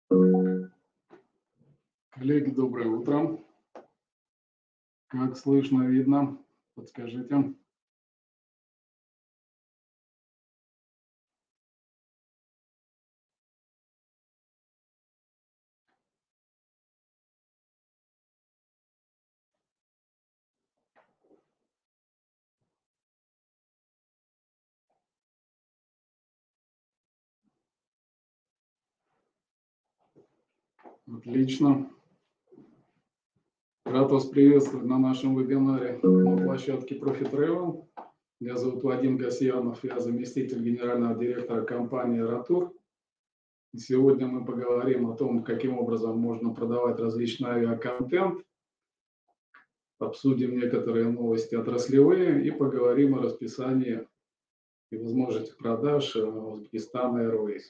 Коллеги, доброе утро. Как слышно, видно? Подскажите. Отлично. Рад вас приветствовать на нашем вебинаре на площадке Profit Travel. Меня зовут Вадим Касьянов, я заместитель генерального директора компании «Ротур». И сегодня мы поговорим о том, каким образом можно продавать различный авиаконтент, обсудим некоторые новости отраслевые и поговорим о расписании и возможности продаж Узбекистан Airways.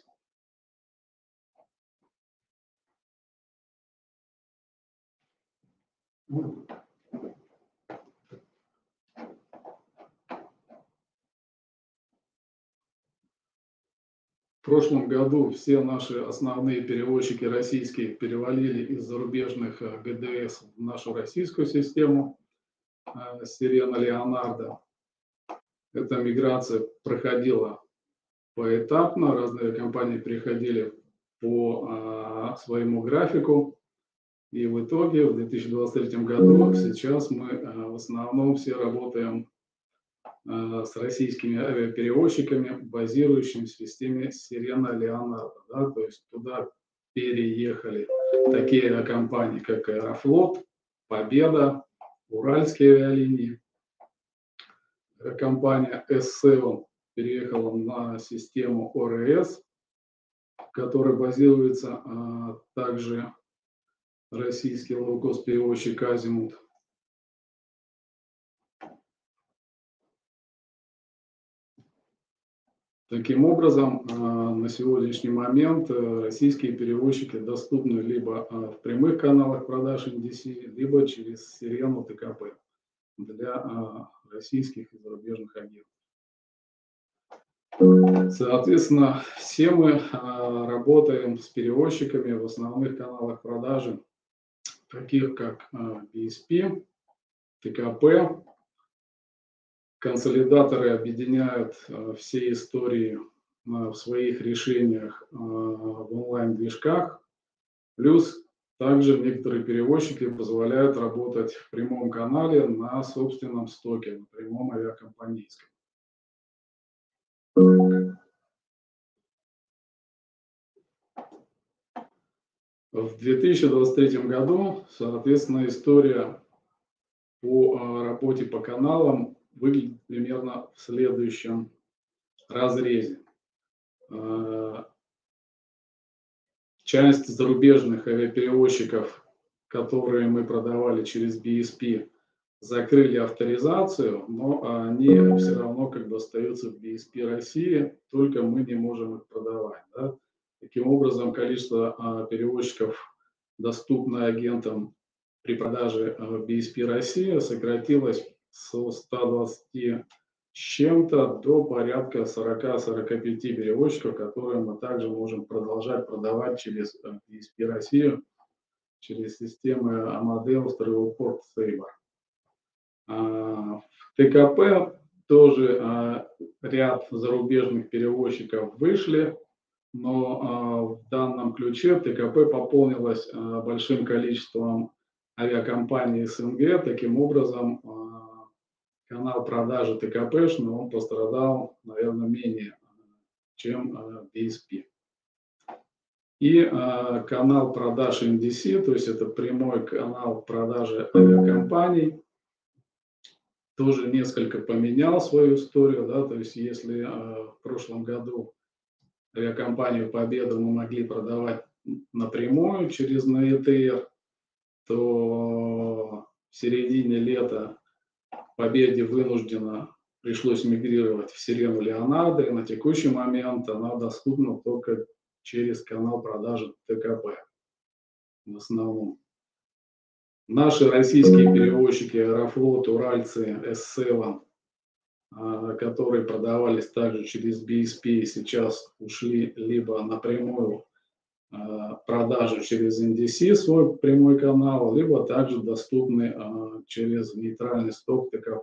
В прошлом году все наши основные перевозчики российские перевалили из зарубежных ГДС в нашу российскую систему Сирена Леонардо. Эта миграция проходила поэтапно, разные компании переходили по своему графику. И в итоге в 2023 году сейчас мы в основном все работаем с российскими авиаперевозчиками, базирующими в системе Сирена Леонардо. Да, то есть туда переехали такие авиакомпании, как Аэрофлот, Победа, Уральские авиалинии. Компания S7 переехала на систему ОРС, в которой базируется также российский лоукост-перевозчик Азимут. Таким образом, на сегодняшний момент российские перевозчики доступны либо в прямых каналах продаж NDC, либо через Сирену ТКП для российских и зарубежных агентов. Соответственно, все мы работаем с перевозчиками в основных каналах продажи, таких как BSP, ТКП. Консолидаторы объединяют все истории в своих решениях в онлайн-движках. Плюс также некоторые перевозчики позволяют работать в прямом канале на собственном стоке, на прямом авиакомпанийском. В 2023 году, соответственно, история по работе по каналам выглядит примерно в следующем разрезе. Часть зарубежных авиаперевозчиков, которые мы продавали через BSP, закрыли авторизацию, но они все равно как бы остаются в BSP России, только мы не можем их продавать. Да? Таким образом, количество перевозчиков, доступное агентам при продаже BSP России, сократилось с 120 с чем-то до порядка 40-45 перевозчиков, которые мы также можем продолжать продавать через BSP Россию, через системы Amadeus, Travelport, Sabre. В ТКП тоже ряд зарубежных перевозчиков вышли, но в данном ключе ТКП пополнилось большим количеством авиакомпаний СНГ. Таким образом, канал продажи ТКПшный, он пострадал, наверное, менее, чем BSP. И канал продаж NDC, то есть это прямой канал продажи авиакомпаний, тоже несколько поменял свою историю. Да, то есть если в прошлом году авиакомпанию Победа мы могли продавать напрямую через НАЭТР, то в середине лета Победе вынужденно пришлось мигрировать в Сирену Леонардо, и на текущий момент она доступна только через канал продажи ТКП в основном. Наши российские перевозчики Аэрофлот, Уральцы, S7, которые продавались также через BSP, сейчас ушли либо напрямую продажу через NDC, свой прямой канал, либо также доступны через нейтральный сток ТКП.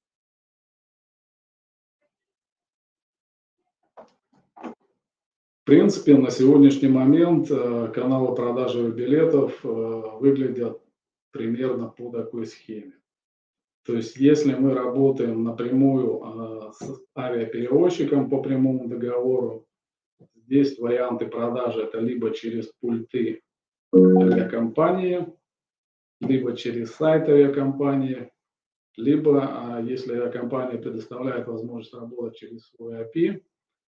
В принципе, на сегодняшний момент каналы продажи билетов выглядят примерно по такой схеме. То есть, если мы работаем напрямую с авиаперевозчиком по прямому договору, здесь варианты продажи это либо через пульты авиакомпании, либо через сайт авиакомпании, либо, если авиакомпания предоставляет возможность работать через свой API,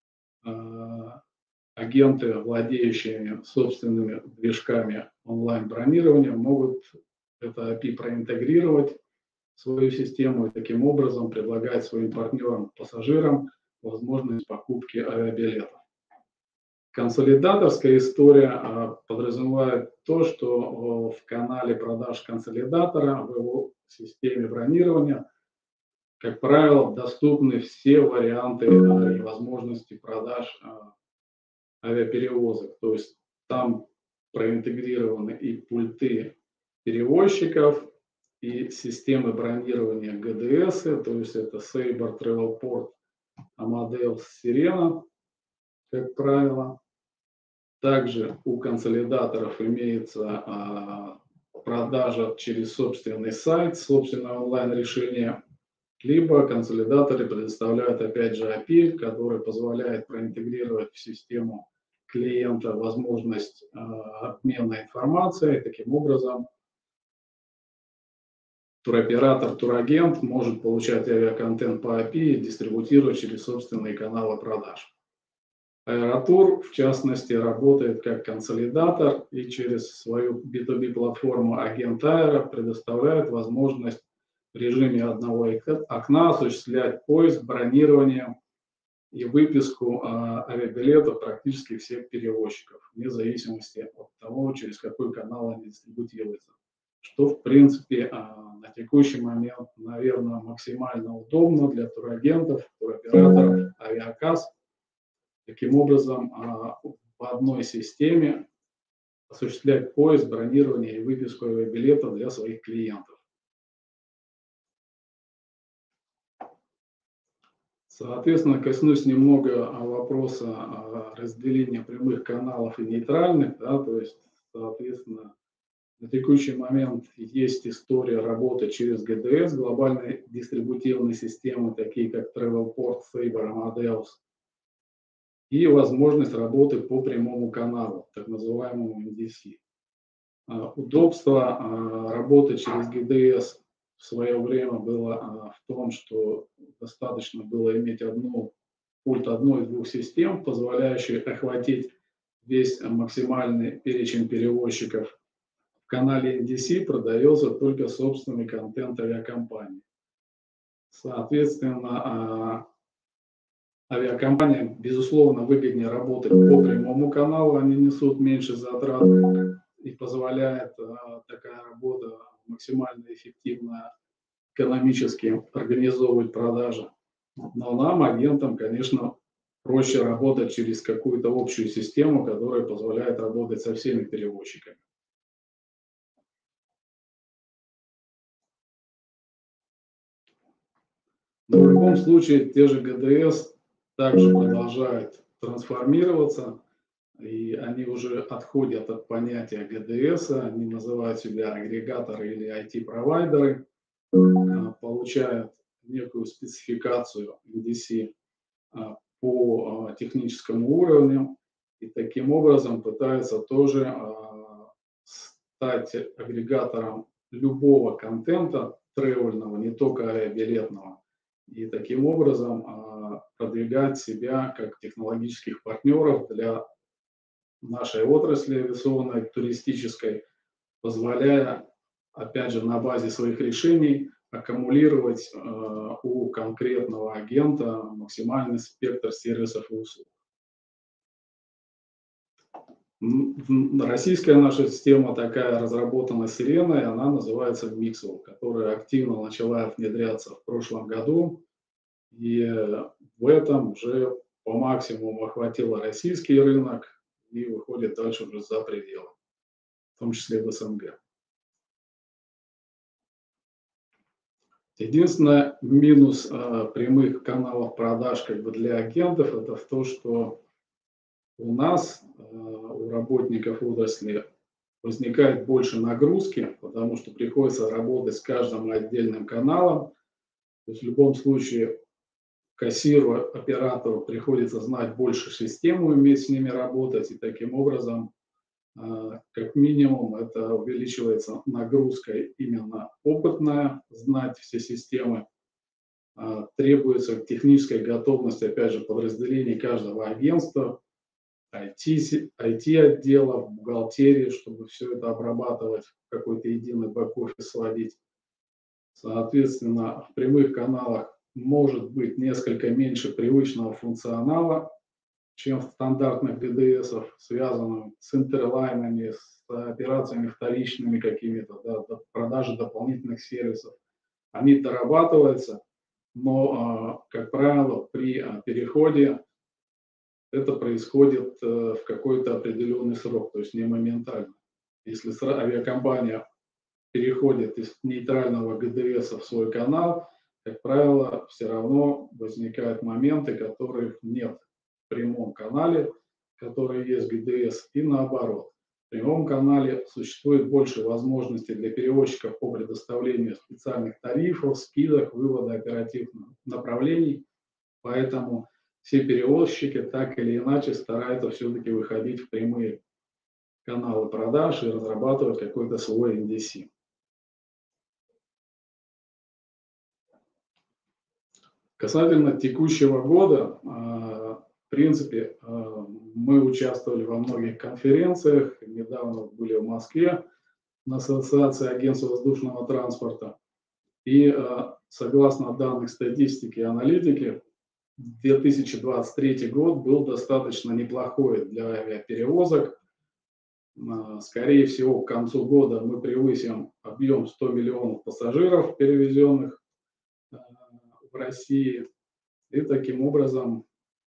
агенты, владеющие собственными движками онлайн-бронирования, могут это API проинтегрировать в свою систему и таким образом предлагать своим партнерам, пассажирам возможность покупки авиабилетов. Консолидаторская история подразумевает то, что в канале продаж консолидатора, в его системе бронирования, как правило, доступны все варианты и возможности продаж авиаперевозок. То есть там проинтегрированы и пульты перевозчиков, и системы бронирования ГДС, то есть это Sabre, Travelport, Amadeus, Sirena, как правило. Также у консолидаторов имеется продажа через собственный сайт, собственное онлайн-решение, либо консолидаторы предоставляют опять же API, который позволяет проинтегрировать в систему клиента возможность обмена информацией. Таким образом, туроператор, турагент может получать авиаконтент по API и дистрибутировать через собственные каналы продаж. Аэротур, в частности, работает как консолидатор и через свою B2B-платформу Агент Аэро предоставляет возможность в режиме одного окна осуществлять поиск, бронирование и выписку авиабилетов практически всех перевозчиков, вне зависимости от того, через какой канал они дистрибутируются. Что, в принципе, на текущий момент, наверное, максимально удобно для турагентов, туроператоров, авиакасс. Таким образом, в одной системе осуществлять поиск, бронирование и выписку авиабилетов для своих клиентов. Соответственно, коснусь немного вопроса разделения прямых каналов и нейтральных. Да, то есть, соответственно, на текущий момент есть история работы через ГДС, глобальные дистрибутивные системы, такие как Travelport, Sabre, Amadeus, и возможность работы по прямому каналу, так называемому NDC. Удобство работы через ГДС в свое время было в том, что достаточно было иметь пульт одной из двух систем, позволяющий охватить весь максимальный перечень перевозчиков. В канале NDC продается только собственный контент авиакомпании. Соответственно, авиакомпаниям, безусловно, выгоднее работать по прямому каналу, они несут меньше затрат и позволяет такая работа максимально эффективно экономически организовывать продажи. Но нам, агентам, конечно, проще работать через какую-то общую систему, которая позволяет работать со всеми перевозчиками. Но в любом случае, те же ГДС также продолжают трансформироваться, и они уже отходят от понятия ГДС, они называют себя агрегаторы или IT-провайдеры, получают некую спецификацию NDC по техническому уровню, и таким образом пытаются тоже стать агрегатором любого контента тревельного, не только авиабилетного, и таким образом продвигать себя как технологических партнеров для нашей отрасли авиационной, туристической, позволяя, опять же, на базе своих решений аккумулировать у конкретного агента максимальный спектр сервисов и услуг. Российская наша система такая разработана Сиреной, она называется Mixel, которая активно начала внедряться в прошлом году, и в этом уже по максимуму охватила российский рынок, и выходит дальше уже за пределы, в том числе в СНГ. Единственный минус прямых каналов продаж как бы для агентов — это в то, что у нас, у работников отрасли, возникает больше нагрузки, потому что приходится работать с каждым отдельным каналом. То есть в любом случае кассиру, оператору приходится знать больше систему, уметь с ними работать, и таким образом, как минимум, это увеличивается нагрузка именно опытная, знать все системы. Требуется техническая готовность, опять же, подразделений каждого агентства, IT-отделов, бухгалтерии, чтобы все это обрабатывать, в какой-то единый бэк-офис сводить. Соответственно, в прямых каналах может быть несколько меньше привычного функционала, чем в стандартных ГДСах, связанных с интерлайнами, с операциями вторичными какими-то, да, продажи дополнительных сервисов. Они дорабатываются, но, как правило, при переходе это происходит в какой-то определенный срок, то есть не моментально. Если авиакомпания переходит из нейтрального ГДС в свой канал, как правило, все равно возникают моменты, которых нет в прямом канале, который есть ГДС, и наоборот. В прямом канале существует больше возможностей для перевозчиков по предоставлению специальных тарифов, скидок, вывода оперативных направлений, поэтому все перевозчики так или иначе стараются все-таки выходить в прямые каналы продаж и разрабатывать какой-то свой NDC. Касательно текущего года, в принципе, мы участвовали во многих конференциях, недавно были в Москве на Ассоциации агентств воздушного транспорта. И согласно данных статистики и аналитики, 2023 год был достаточно неплохой для авиаперевозок. Скорее всего, к концу года мы превысим объем 100 миллионов пассажиров, перевезенных в России. И таким образом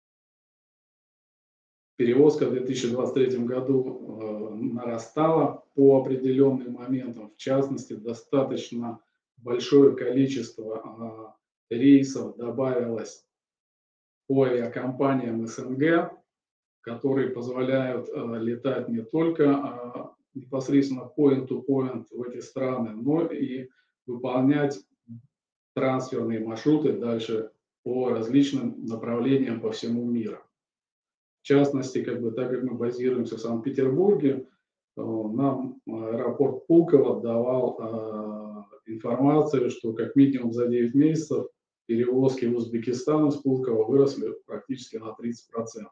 перевозка в 2023 году нарастала по определенным моментам. В частности, достаточно большое количество рейсов добавилось по авиакомпаниям СНГ, которые позволяют летать не только непосредственно point-to-point в эти страны, но и выполнять трансферные маршруты дальше по различным направлениям по всему миру. В частности, так как мы базируемся в Санкт-Петербурге, нам аэропорт Пулково давал информацию, что как минимум за 9 месяцев перевозки в Узбекистан из Пулково выросли практически на 30%.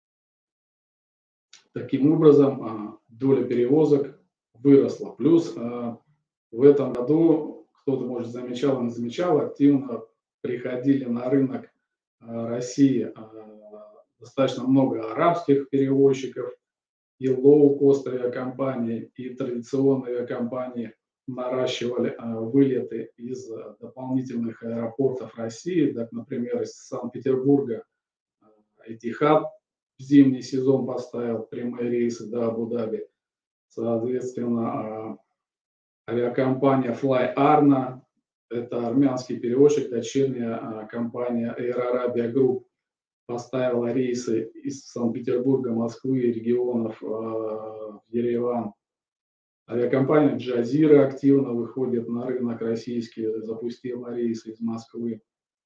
Таким образом, доля перевозок выросла. Плюс в этом году, кто-то, может, замечал или не замечал, активно приходили на рынок России достаточно много арабских перевозчиков, и лоу-кост авиакомпании, и традиционные авиакомпании наращивали вылеты из дополнительных аэропортов России, так, например, из Санкт-Петербурга Этихад в зимний сезон поставил прямые рейсы до Абу-Даби. Соответственно, авиакомпания Fly Arna, это армянский перевозчик, дочерняя компания Air Arabia Group, поставила рейсы из Санкт-Петербурга, Москвы и регионов в Ереван. Авиакомпания Джазира активно выходит на рынок российский, запустила рейсы из Москвы.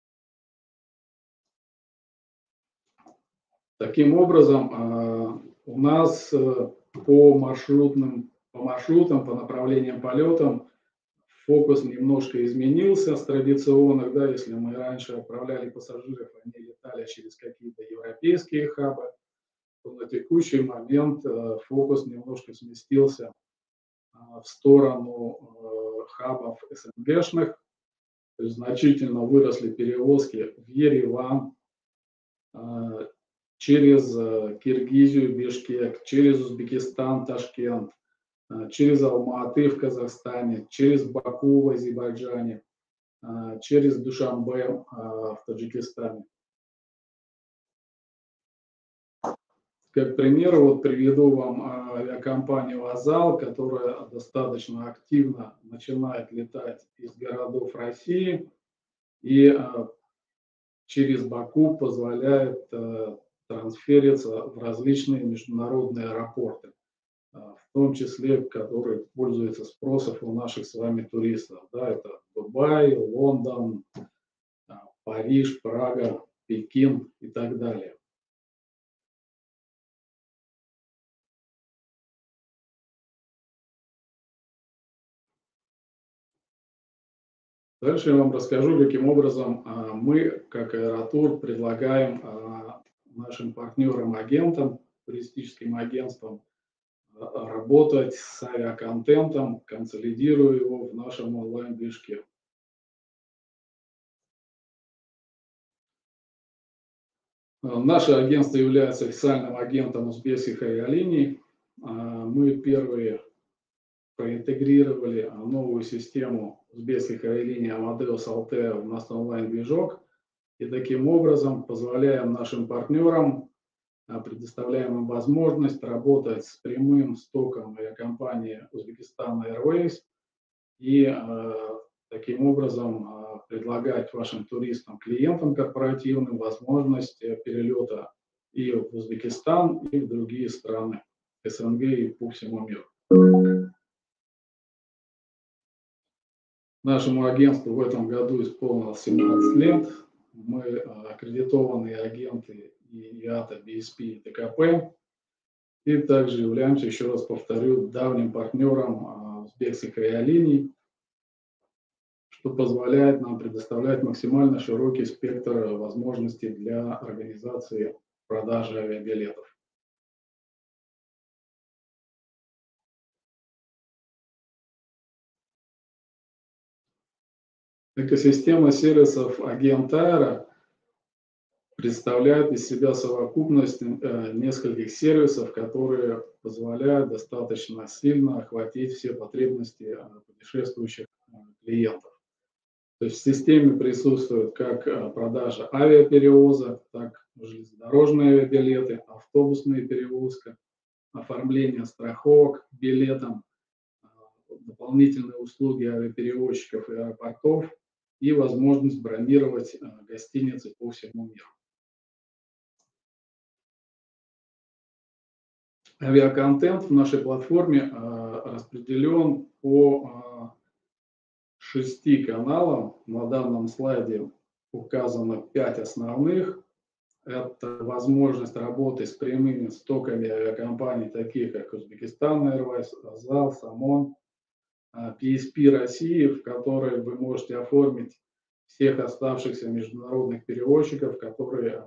Таким образом, у нас по маршрутам, по направлениям полетам фокус немножко изменился с традиционных, да, если мы раньше отправляли пассажиров, они летали через какие-то европейские хабы, то на текущий момент фокус немножко сместился в сторону хабов СНГшных, то есть значительно выросли перевозки в Ереван, через Киргизию, Бишкек, через Узбекистан, Ташкент, через Алматы в Казахстане, через Баку в Азербайджане, через Душанбе в Таджикистане. Как пример, вот приведу вам авиакомпанию «Азал», которая достаточно активно начинает летать из городов России и через Баку позволяет трансфериться в различные международные аэропорты, в том числе, которые пользуются спросом у наших с вами туристов. Да, это Дубай, Лондон, Париж, Прага, Пекин и так далее. Дальше я вам расскажу, каким образом мы, как Аэротур, предлагаем нашим партнерам-агентам, туристическим агентствам, работать с авиаконтентом, консолидируя его в нашем онлайн-движке. Наше агентство является официальным агентом узбекских авиалиний. Мы первые проинтегрировали новую систему узбекских авиалиний Amadeus Altéa в наш онлайн-движок и таким образом позволяем нашим партнерам, предоставляем им возможность работать с прямым стоком авиакомпании Uzbekistan Airways и таким образом предлагать вашим туристам, клиентам корпоративным возможность перелета и в Узбекистан, и в другие страны СНГ и по всему миру. Нашему агентству в этом году исполнилось 17 лет. Мы аккредитованные агенты ИАТА, BSP и ТКП. И также являемся, еще раз повторю, давним партнером узбекских авиалиний, что позволяет нам предоставлять максимально широкий спектр возможностей для организации продажи авиабилетов. Экосистема сервисов Агент Аэро представляет из себя совокупность нескольких сервисов, которые позволяют достаточно сильно охватить все потребности путешествующих клиентов. То есть в системе присутствует как продажа авиаперевозок, так и железнодорожные авиабилеты, автобусная перевозка, оформление страховок билетом, дополнительные услуги авиаперевозчиков и аэропортов и возможность бронировать гостиницы по всему миру. Авиаконтент в нашей платформе распределен по 6 каналам. На данном слайде указано 5 основных. Это возможность работы с прямыми стоками авиакомпаний, таких как Uzbekistan Airways, Азал, Самон, PSP России, в которой вы можете оформить всех оставшихся международных перевозчиков, которые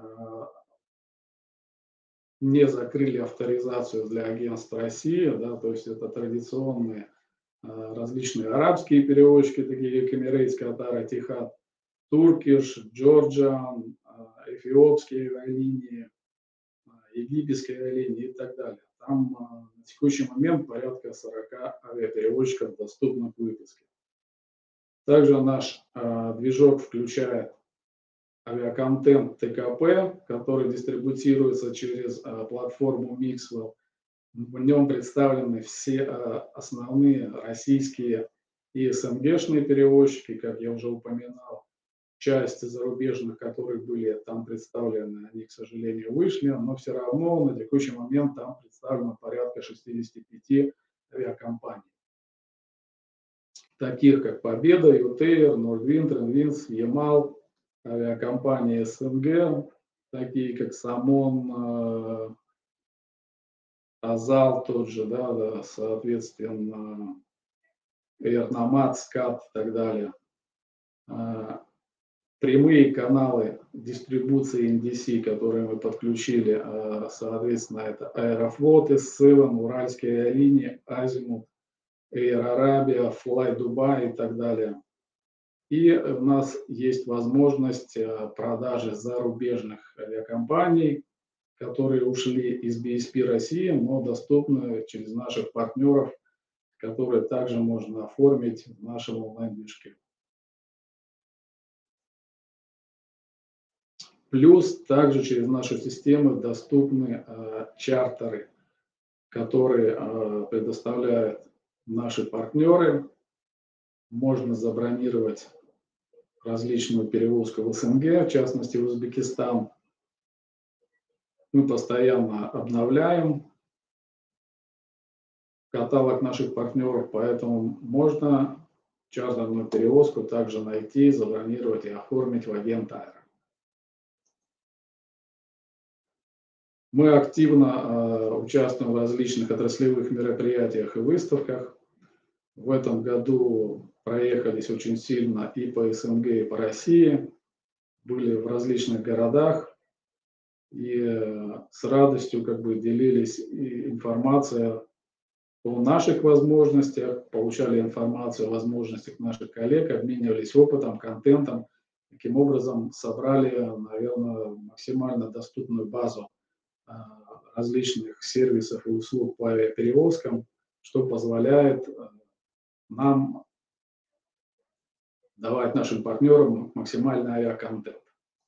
не закрыли авторизацию для агентства России, да, то есть это традиционные различные арабские перевозчики, такие как Emirates, Катар, Etihad, Turkish, Georgian, эфиопские авиалинии, египетские авиалинии и так далее. Там на текущий момент порядка 40 авиаперевозчиков доступно к выписке. Также наш движок включает авиаконтент ТКП, который дистрибутируется через платформу Mixwell. В нем представлены все основные российские и СНГшные перевозчики, как я уже упоминал. Часть зарубежных, которые были там представлены, они, к сожалению, вышли, но все равно на текущий момент там представлено порядка 65 авиакомпаний, таких как Победа, ЮТР, Нордвинд, Ренвинс, Ямал, авиакомпании СНГ, такие как Самон, Азал тот же, да, соответственно, Эрнамат, СКАТ и так далее. Прямые каналы дистрибуции NDC, которые мы подключили, соответственно, это Аэрофлот, Issylon, Уральские авиалинии, Азимут, Air Arabia, Fly Dubai и так далее. И у нас есть возможность продажи зарубежных авиакомпаний, которые ушли из BSP России, но доступны через наших партнеров, которые также можно оформить в нашем онлайн-движке. Плюс также через нашу систему доступны чартеры, которые предоставляют наши партнеры. Можно забронировать различную перевозку в СНГ, в частности в Узбекистан. Мы постоянно обновляем каталог наших партнеров, поэтому можно чартерную перевозку также найти, забронировать и оформить в Агент Аэро. Мы активно участвуем в различных отраслевых мероприятиях и выставках. В этом году проехались очень сильно и по СНГ, и по России, были в различных городах и с радостью делились информацией о наших возможностях, получали информацию о возможностях наших коллег, обменивались опытом, контентом. Таким образом собрали, наверное, максимально доступную базу различных сервисов и услуг по авиаперевозкам, что позволяет нам давать нашим партнерам максимальный авиаконтент.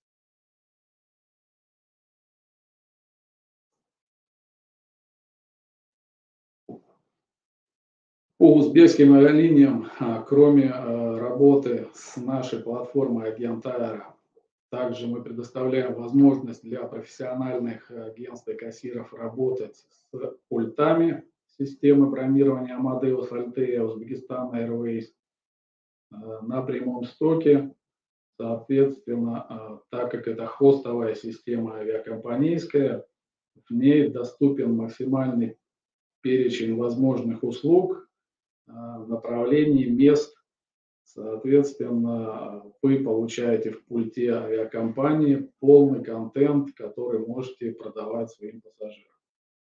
По узбекским авиалиниям, кроме работы с нашей платформой Агент Аэро, также мы предоставляем возможность для профессиональных агентств и кассиров работать с пультами системы бронирования Amadeus Altéa Uzbekistan Airways на прямом стоке. Соответственно, так как это хостовая система авиакомпанийская, в ней доступен максимальный перечень возможных услуг, направлений, мест. Соответственно, вы получаете в пульте авиакомпании полный контент, который можете продавать своим пассажирам.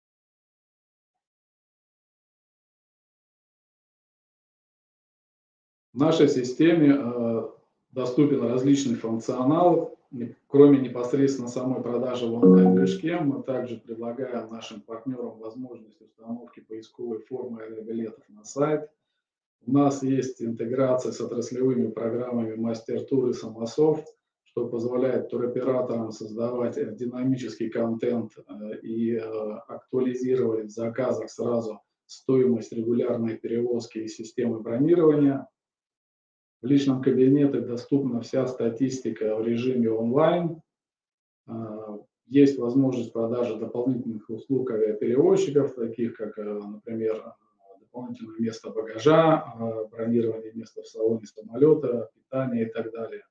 В нашей системе доступен различный функционал. Кроме непосредственно самой продажи в онлайн-движке, мы также предлагаем нашим партнерам возможность установки поисковой формы авиабилетов на сайт. У нас есть интеграция с отраслевыми программами MasterTour и Самософт, что позволяет туроператорам создавать динамический контент и актуализировать в заказах сразу стоимость регулярной перевозки и системы бронирования. В личном кабинете доступна вся статистика в режиме онлайн. Есть возможность продажи дополнительных услуг авиаперевозчиков, таких как, например, дополнительное место багажа, бронирование места в салоне самолета, питание и так далее.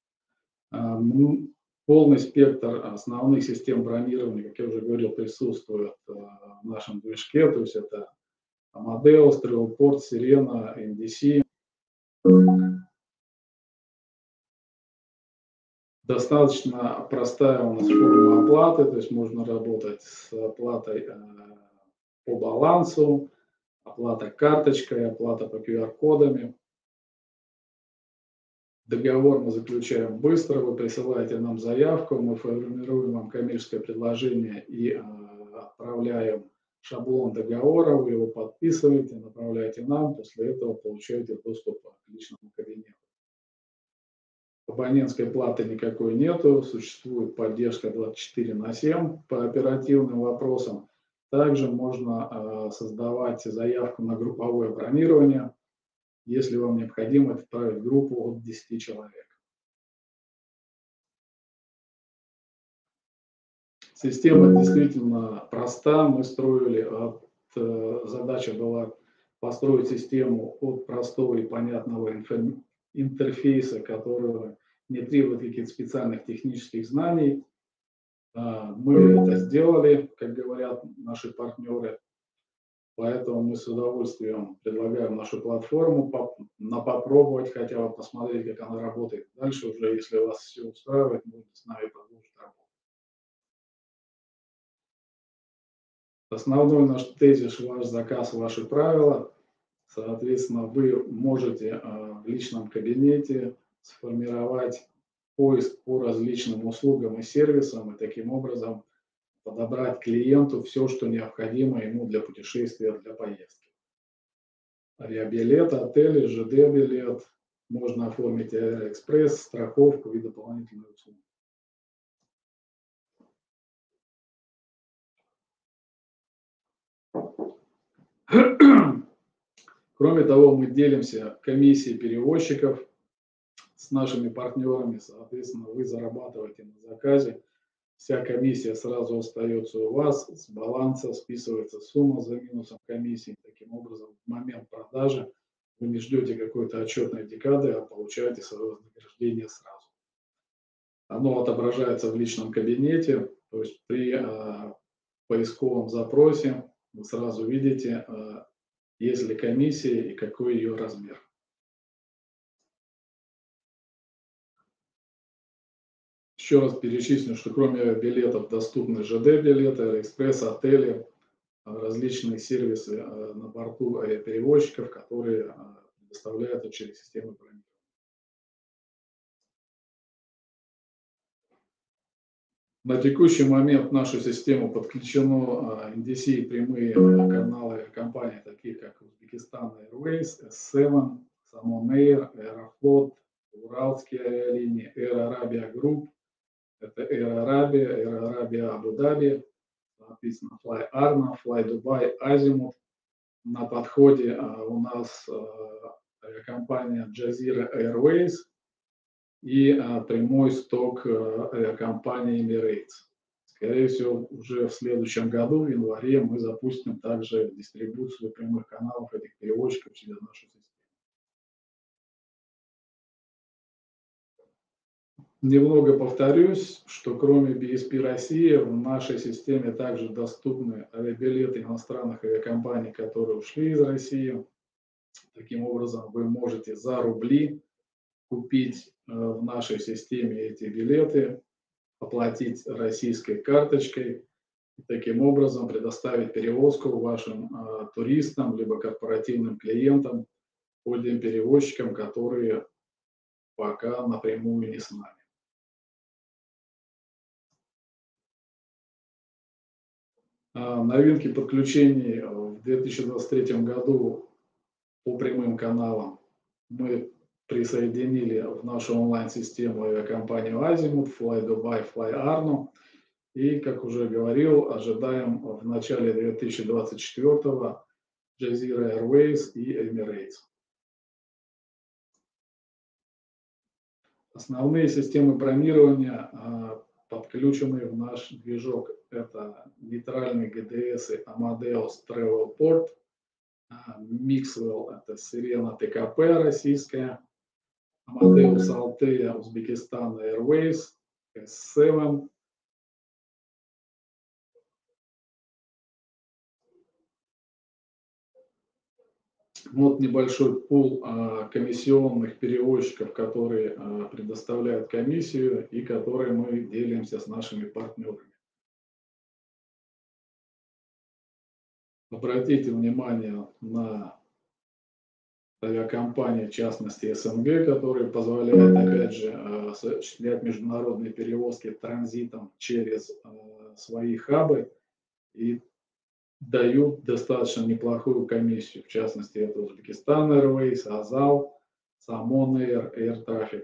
Полный спектр основных систем бронирования, как я уже говорил, присутствует в нашем движке, то есть это Amadeus, Travelport, Sirena, NDC. Достаточно простая у нас форма оплаты, то есть можно работать с оплатой по балансу, оплата карточкой, оплата по QR-кодами. Договор мы заключаем быстро, вы присылаете нам заявку, мы формируем вам коммерческое предложение и отправляем шаблон договора, вы его подписываете, направляете нам, после этого получаете доступ к личному кабинету. Абонентской платы никакой нету, существует поддержка 24/7 по оперативным вопросам. Также можно создавать заявку на групповое бронирование, если вам необходимо отправить группу от 10 человек. Система действительно проста. Мы строили, задача была построить систему от простого и понятного интерфейса, который не требует каких-то специальных технических знаний. Мы это сделали, как говорят наши партнеры. Поэтому мы с удовольствием предлагаем нашу платформу попробовать, хотя бы посмотреть, как она работает. Дальше уже, если вас все устраивает, можно с нами продолжить работу. Основной наш тезис: ваш заказ, ваши правила. Соответственно, вы можете в личном кабинете сформировать поиск по различным услугам и сервисам и таким образом подобрать клиенту все, что необходимо ему для путешествия, для поездки. Авиабилет, отели, ЖД-билет, можно оформить Аэроэкспресс, страховку и дополнительные услуги. Кроме того, мы делимся комиссией перевозчиков с нашими партнерами, соответственно, вы зарабатываете на заказе, вся комиссия сразу остается у вас, с баланса списывается сумма за минусом комиссии. Таким образом, в момент продажи вы не ждете какой-то отчетной декады, а получаете свое вознаграждение сразу. Оно отображается в личном кабинете, то есть при поисковом запросе вы сразу видите, есть ли комиссия и какой ее размер. Еще раз перечислю, что кроме билетов доступны ЖД-билеты, Аэроэкспресс, отели, различные сервисы на борту авиаперевозчиков, которые предоставляются через систему бронирования. На текущий момент в нашу систему подключено NDC прямые каналы компаний, таких как Узбекистан Airways, S7, Самон Air, Аэрофлот, Уральские авиалинии, Air Arabia Group, это Air Arabia Абу-Даби, соответственно, Fly Arna, Fly Dubai, Azimut. На подходе у нас авиакомпания Jazeera Airways и прямой сток авиакомпании Emirates. Скорее всего, уже в следующем году, в январе, мы запустим также дистрибуцию прямых каналов этих перевозчиков через нашу систему. Немного повторюсь, что кроме BSP России в нашей системе также доступны авиабилеты иностранных авиакомпаний, которые ушли из России. Таким образом, вы можете за рубли купить в нашей системе эти билеты, оплатить российской карточкой и таким образом предоставить перевозку вашим туристам либо корпоративным клиентам по тем перевозчикам, которые пока напрямую не с нами. Новинки подключений в 2023 году по прямым каналам мы присоединили в нашу онлайн-систему авиакомпанию Azimut, Fly Dubai, Fly Arno. И, как уже говорил, ожидаем в начале 2024-го Jazeera Airways и Emirates. Основные системы бронирования подключены в наш движок. Это нейтральные ГДС Amadeus Travelport, Mixwell, это Sirena ТКП российская, Amadeus Altea Узбекистан Airways, S7, вот небольшой пул комиссионных перевозчиков, которые предоставляют комиссию и которые мы делимся с нашими партнерами. Обратите внимание на авиакомпании, в частности СНГ, которые позволяют, опять же, осуществлять международные перевозки транзитом через свои хабы и дают достаточно неплохую комиссию. В частности, это Узбекистан Airways, Азал, Самон Air, Air Traffic.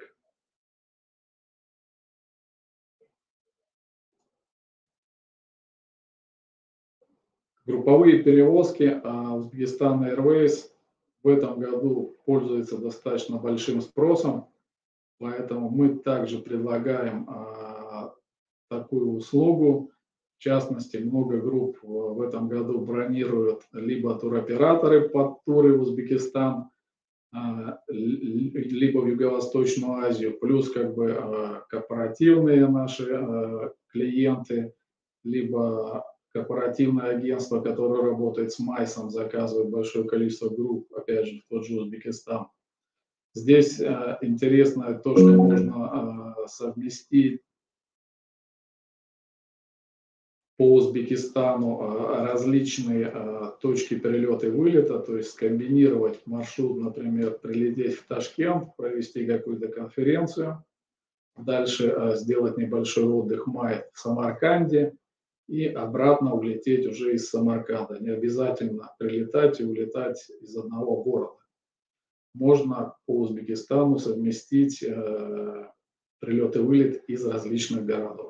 Групповые перевозки Узбекистан Airways в этом году пользуется достаточно большим спросом, поэтому мы также предлагаем такую услугу. В частности, много групп в этом году бронируют либо туроператоры под туры в Узбекистан, либо в Юго-Восточную Азию, плюс как бы корпоративные наши клиенты, либо корпоративное агентство, которое работает с МАЙСом, заказывает большое количество групп, опять же, в тот же Узбекистан. Здесь интересно то, что можно совместить по Узбекистану различные точки прилета и вылета, то есть скомбинировать маршрут, например, прилететь в Ташкент, провести какую-то конференцию, дальше сделать небольшой отдых в Самарканде и обратно улететь уже из Самарканда. Не обязательно прилетать и улетать из одного города. Можно по Узбекистану совместить прилет и вылет из различных городов.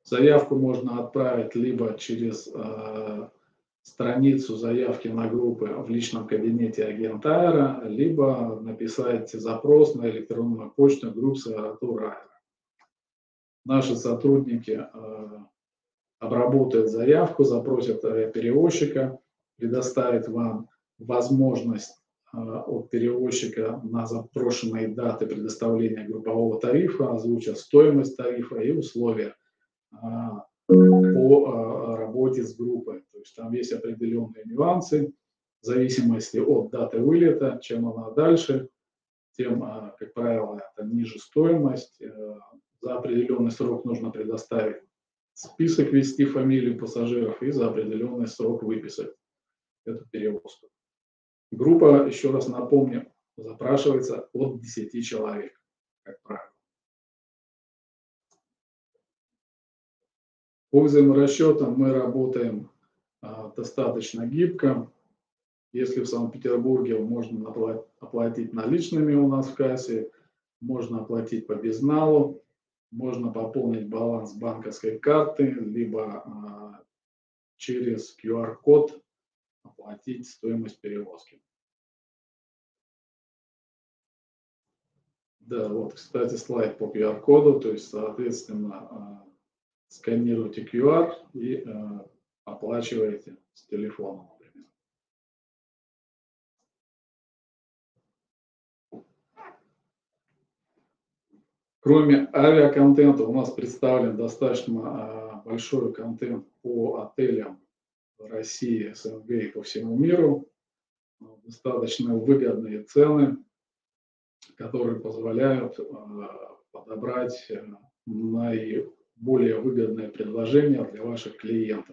Заявку можно отправить либо через страницу заявки на группы в личном кабинете агента Аэро, либо написать запрос на электронную почту группы Аэроtuр Аэро. Наши сотрудники обработают заявку, запросят перевозчика, предоставят вам возможность от перевозчика на запрошенные даты предоставления группового тарифа, озвучат стоимость тарифа и условия по работе с группой. То есть там есть определенные нюансы в зависимости от даты вылета. Чем она дальше, тем, как правило, это ниже стоимость. За определенный срок нужно предоставить список, ввести фамилию пассажиров и за определенный срок выписать эту перевозку. Группа, еще раз напомню, запрашивается от 10 человек, как правило. По взаиморасчетам мы работаем достаточно гибко. Если в Санкт-Петербурге можно оплатить наличными у нас в кассе, можно оплатить по безналу, можно пополнить баланс банковской карты, либо через QR-код оплатить стоимость перевозки. Да, вот, кстати, слайд по QR-коду, то есть, соответственно, сканируете QR и оплачиваете с телефона, например. Кроме авиаконтента у нас представлен достаточно большой контент по отелям в России, СНГ и по всему миру. Достаточно выгодные цены, которые позволяют подобрать наиболее выгодное предложение для ваших клиентов.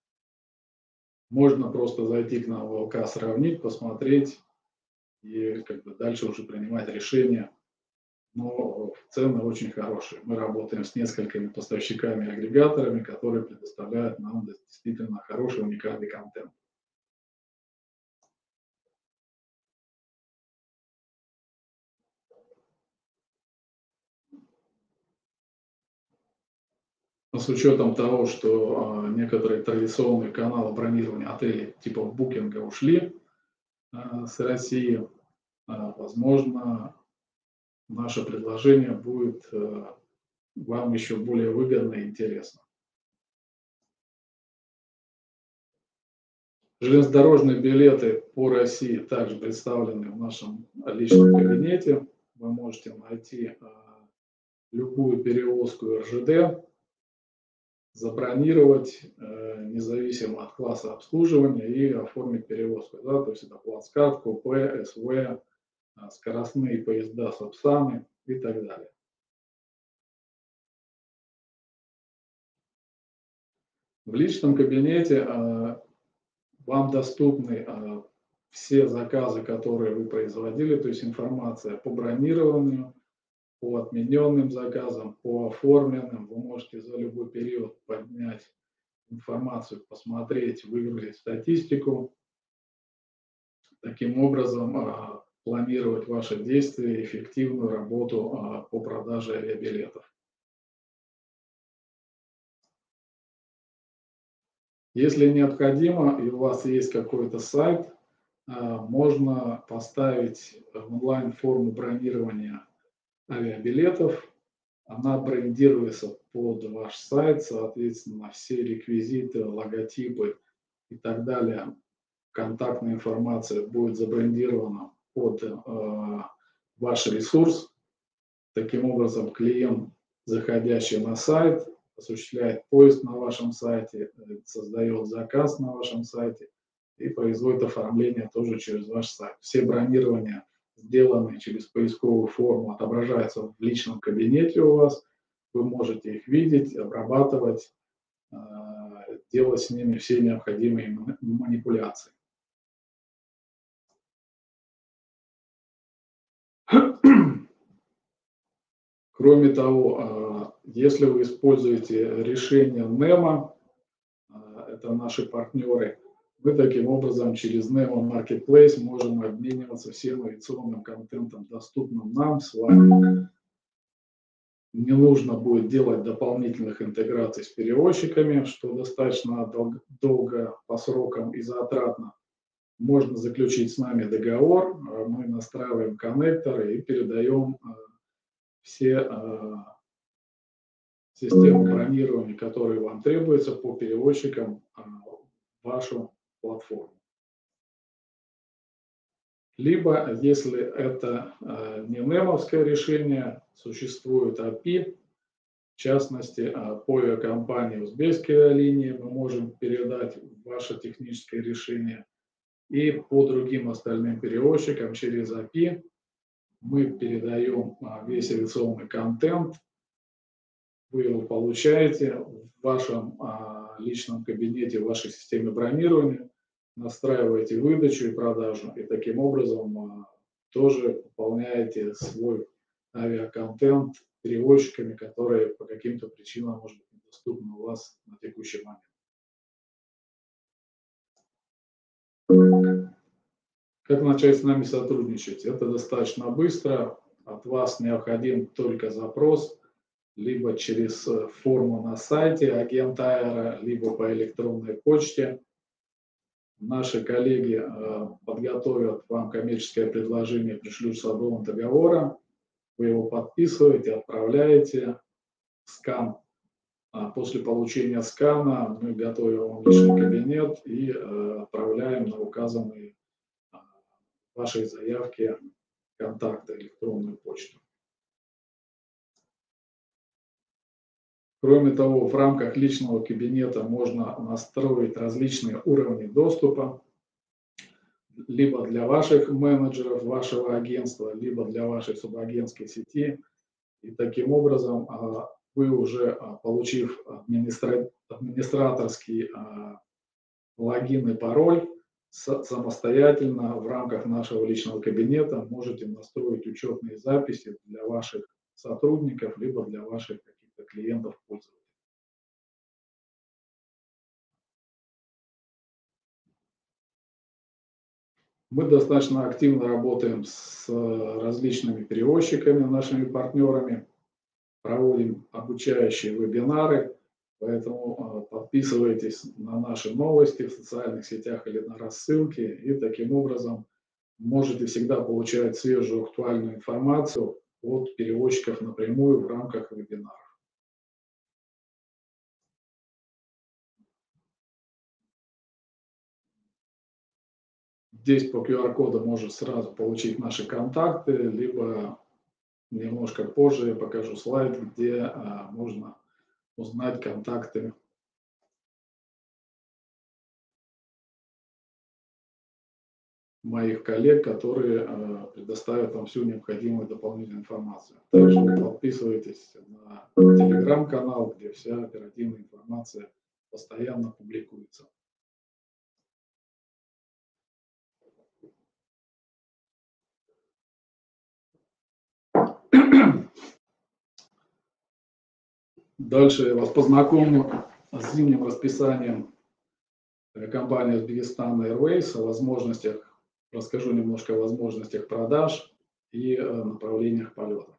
Можно просто зайти к нам в ВЛК, сравнить, посмотреть и дальше уже принимать решение. Но цены очень хорошие. Мы работаем с несколькими поставщиками и агрегаторами, которые предоставляют нам действительно хороший, уникальный контент. Но с учетом того, что некоторые традиционные каналы бронирования отелей типа букинга ушли с России, возможно, наше предложение будет вам еще более выгодно и интересно. Железнодорожные билеты по России также представлены в нашем личном кабинете. Вы можете найти любую перевозку РЖД, забронировать независимо от класса обслуживания и оформить перевозку. Да? То есть это плацкарт, купе, СВ, скоростные поезда, сапсаны и так далее. В личном кабинете вам доступны все заказы, которые вы производили, то есть информация по бронированию, по отмененным заказам, по оформленным. Вы можете за любой период поднять информацию, посмотреть, выгрузить статистику. Таким образом, планировать ваши действия и эффективную работу по продаже авиабилетов. Если необходимо и у вас есть какой-то сайт, можно поставить в онлайн форму бронирования авиабилетов. Она брендируется под ваш сайт, соответственно, все реквизиты, логотипы и так далее, контактная информация будет забрендирована под ваш ресурс. Таким образом, клиент, заходящий на сайт, осуществляет поиск на вашем сайте, создает заказ на вашем сайте и производит оформление тоже через ваш сайт. Все бронирования, сделанные через поисковую форму, отображаются в личном кабинете у вас. Вы можете их видеть, обрабатывать, делать с ними все необходимые манипуляции. Кроме того, если вы используете решение NEMO, это наши партнеры, мы таким образом через NEMO Marketplace можем обмениваться всем авиационным контентом, доступным нам с вами. Не нужно будет делать дополнительных интеграций с перевозчиками, что достаточно долго по срокам и затратно. Можно заключить с нами договор, мы настраиваем коннекторы и передаем все системы бронирования, которые вам требуются по перевозчикам, в вашу платформу. Либо, если это не немовское решение, существует API, в частности, по авиакомпании «Узбекские авиалинии» мы можем передать ваше техническое решение. И по другим остальным перевозчикам через API мы передаем весь авиационный контент. Вы его получаете в вашем личном кабинете, в вашей системе бронирования, настраиваете выдачу и продажу, и таким образом тоже пополняете свой авиаконтент перевозчиками, которые по каким-то причинам, может быть, недоступны у вас на текущий момент. Как начать с нами сотрудничать? Это достаточно быстро. От вас необходим только запрос, либо через форму на сайте агента Аэро, либо по электронной почте. Наши коллеги подготовят вам коммерческое предложение, пришлют шаблон договора, вы его подписываете, отправляете скан. После получения скана мы готовим вам личный кабинет и отправляем на указанные вашей заявки контакты, электронную почту. Кроме того, в рамках личного кабинета можно настроить различные уровни доступа, либо для ваших менеджеров, вашего агентства, либо для вашей субагентской сети. И таким образом вы уже, получив администраторский логин и пароль, самостоятельно в рамках нашего личного кабинета можете настроить учетные записи для ваших сотрудников, либо для ваших каких-то клиентов-пользователей. Мы достаточно активно работаем с различными перевозчиками, нашими партнерами, проводим обучающие вебинары, поэтому подписывайтесь на наши новости в социальных сетях или на рассылки, и таким образом можете всегда получать свежую актуальную информацию от перевозчиков напрямую в рамках вебинаров. Здесь по QR-коду можно сразу получить наши контакты, либо немножко позже я покажу слайд, где можно узнать контакты моих коллег, которые предоставят вам всю необходимую дополнительную информацию. Также вы подписывайтесь на телеграм-канал, где вся оперативная информация постоянно публикуется. Дальше я вас познакомлю с зимним расписанием компании Узбекистан Airways, о возможностях, расскажу немножко о возможностях продаж и направлениях полетов.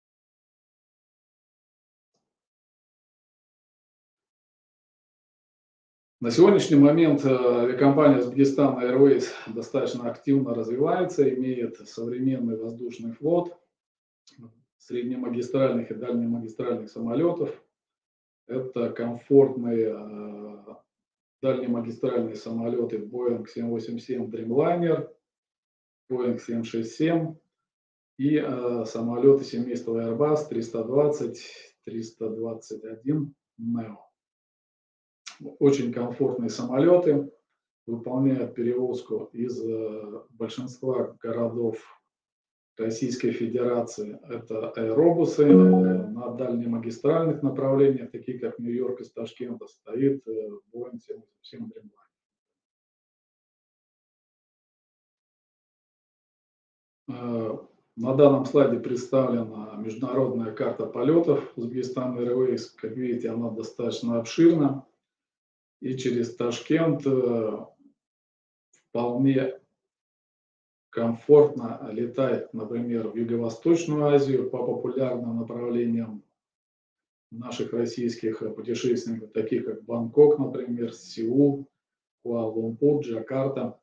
На сегодняшний момент авиакомпания Узбекистан Airways достаточно активно развивается, имеет современный воздушный флот среднемагистральных и дальнемагистральных самолетов. Это комфортные дальнемагистральные самолеты Boeing 787 Dreamliner, Boeing 767 и самолеты семейства Airbus 320, 321 Neo. Очень комфортные самолеты, выполняют перевозку из большинства городов Российской Федерации. Это аэробусы. На дальнемагистральных направлениях, такие как Нью-Йорк из Ташкента, стоит Boeing 787 Dreamliner. На данном слайде представлена международная карта полетов Узбекистан Airways. Как видите, она достаточно обширна. И через Ташкент вполне комфортно летать, например, в Юго-Восточную Азию по популярным направлениям наших российских путешественников, таких как Бангкок, например, Сеул, Куала-Лумпур, Джакарта.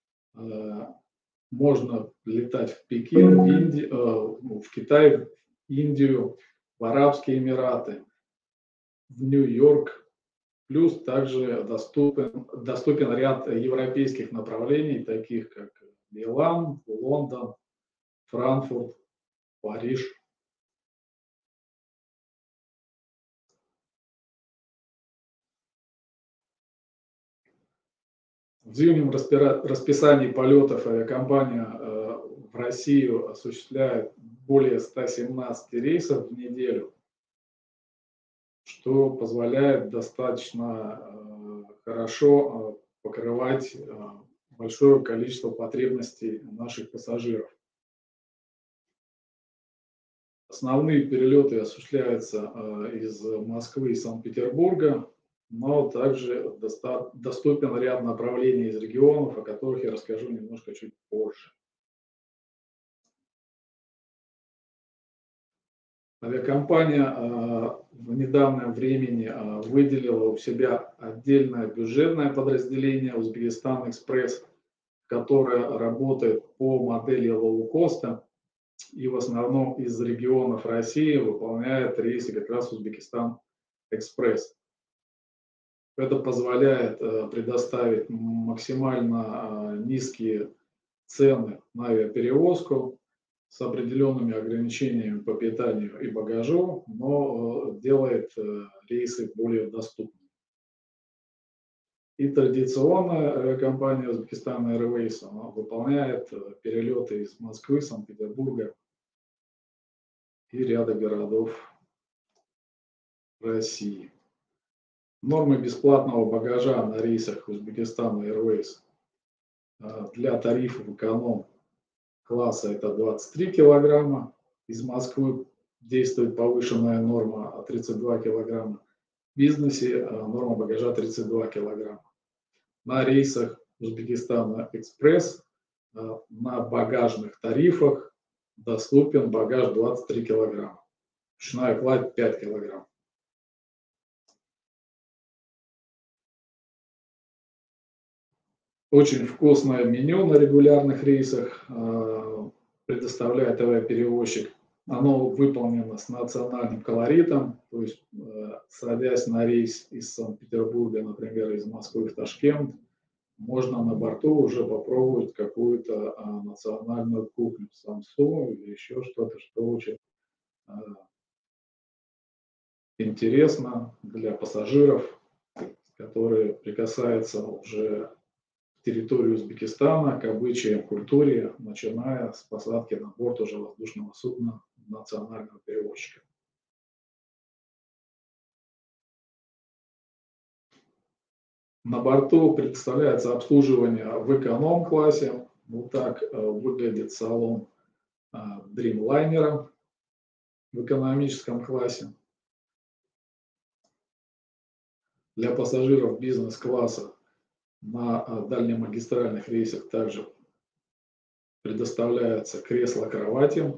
Можно летать в Пекин, в Китай, в Индию, в Арабские Эмираты, в Нью-Йорк. Плюс также доступен ряд европейских направлений, таких как Милан, Лондон, Франкфурт, Париж. В зимнем расписании полетов авиакомпания в Россию осуществляет более 117 рейсов в неделю, что позволяет достаточно хорошо покрывать большое количество потребностей наших пассажиров. Основные перелеты осуществляются из Москвы и Санкт-Петербурга, но также доступен ряд направлений из регионов, о которых я расскажу немножко чуть позже. Авиакомпания в недавнем времени выделила у себя отдельное бюджетное подразделение «Узбекистан Экспресс», которое работает по модели лоу-коста и в основном из регионов России выполняет рейсы как раз «Узбекистан Экспресс». Это позволяет предоставить максимально низкие цены на авиаперевозку с определенными ограничениями по питанию и багажу, но делает рейсы более доступными. И традиционная авиакомпания Узбекистан Airways выполняет перелеты из Москвы, Санкт-Петербурга и ряда городов России. Нормы бесплатного багажа на рейсах Узбекистан Airways для тарифов эконом класса это 23 килограмма. Из Москвы действует повышенная норма 32 килограмма. В бизнесе норма багажа 32 килограмма. На рейсах Узбекистана Экспресс на багажных тарифах доступен багаж 23 килограмма. Ручная кладь 5 килограмм. Очень вкусное меню на регулярных рейсах предоставляет авиаперевозчик. Оно выполнено с национальным колоритом, то есть садясь на рейс из Санкт-Петербурга, например, из Москвы в Ташкент, можно на борту уже попробовать какую-то национальную кухню, самсу или еще что-то, что очень интересно для пассажиров, которые прикасаются уже к территории Узбекистана, к обычаям, культуре, начиная с посадки на борт уже воздушного судна национального перевозчика. На борту представляется обслуживание в эконом-классе. Вот так выглядит салон Dreamliner в экономическом классе. Для пассажиров бизнес-класса на дальнемагистральных рейсах также предоставляются кресла-кровати.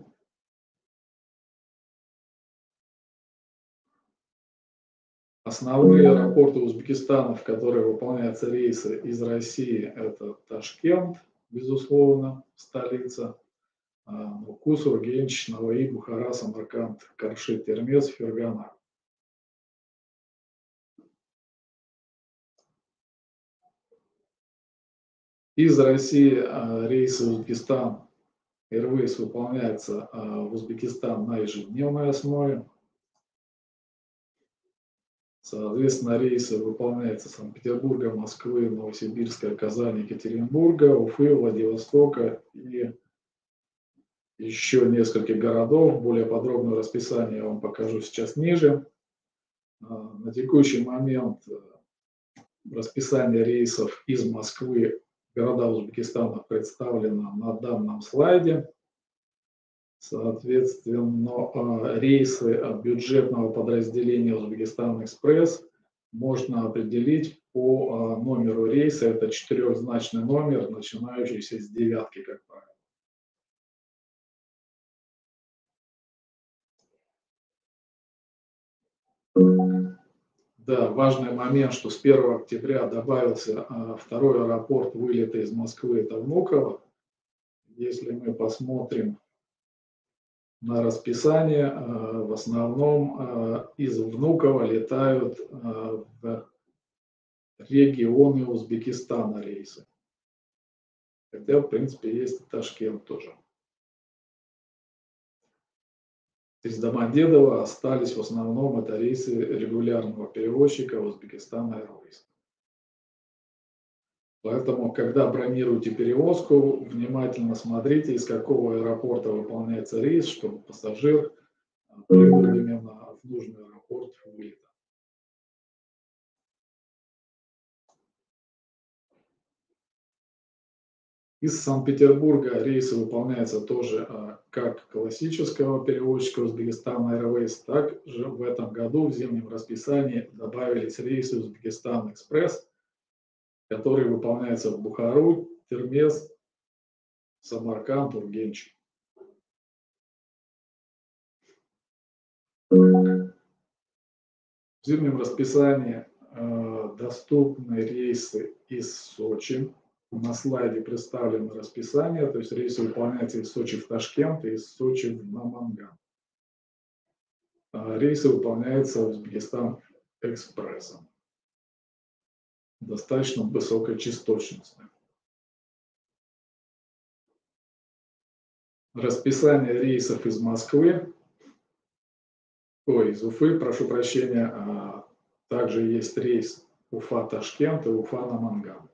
Основные аэропорты Узбекистана, в которые выполняются рейсы из России, это Ташкент, безусловно, столица, Нуку, Ургенч, Наваи, Бухара, Самарканд, Карши, Термез, Фергана. Из России рейсы Узбекистан Airways выполняются в Узбекистан на ежедневной основе. Соответственно, рейсы выполняются с Санкт-Петербурга, Москвы, Новосибирска, Казани, Екатеринбурга, Уфы, Владивостока и еще нескольких городов. Более подробное расписание я вам покажу сейчас ниже. На текущий момент расписание рейсов из Москвы в города Узбекистана представлено на данном слайде. Соответственно, рейсы бюджетного подразделения Узбекистан Экспресс можно определить по номеру рейса. Это четырехзначный номер, начинающийся с девятки, как правило. Да, важный момент, что с 1 октября добавился второй аэропорт вылета из Москвы, это Внуково. Если мы посмотрим на расписание, в основном из Внуково летают в регионы Узбекистана рейсы. Хотя, в принципе, есть и Ташкент тоже. Из Домодедово остались в основном это рейсы регулярного перевозчика Узбекистан Airways. Поэтому, когда бронируете перевозку, внимательно смотрите, из какого аэропорта выполняется рейс, чтобы пассажир прибыл именно в нужный аэропорт вылета. Из Санкт-Петербурга рейсы выполняются тоже как классического перевозчика Узбекистан Airways, так же в этом году в зимнем расписании добавились рейсы Узбекистан Экспресс, которые выполняются в Бухару, Термез, Самарканд, Ургенч. В зимнем расписании доступны рейсы из Сочи. На слайде представлено расписание, то есть рейсы выполняются из Сочи в Ташкент и из Сочи в Наманган. Рейсы выполняются Узбекистан экспрессом. Достаточно высокой частотности. Расписание рейсов из Москвы, из Уфы, прошу прощения, также есть рейс Уфа-Ташкент и Уфа-Наманган.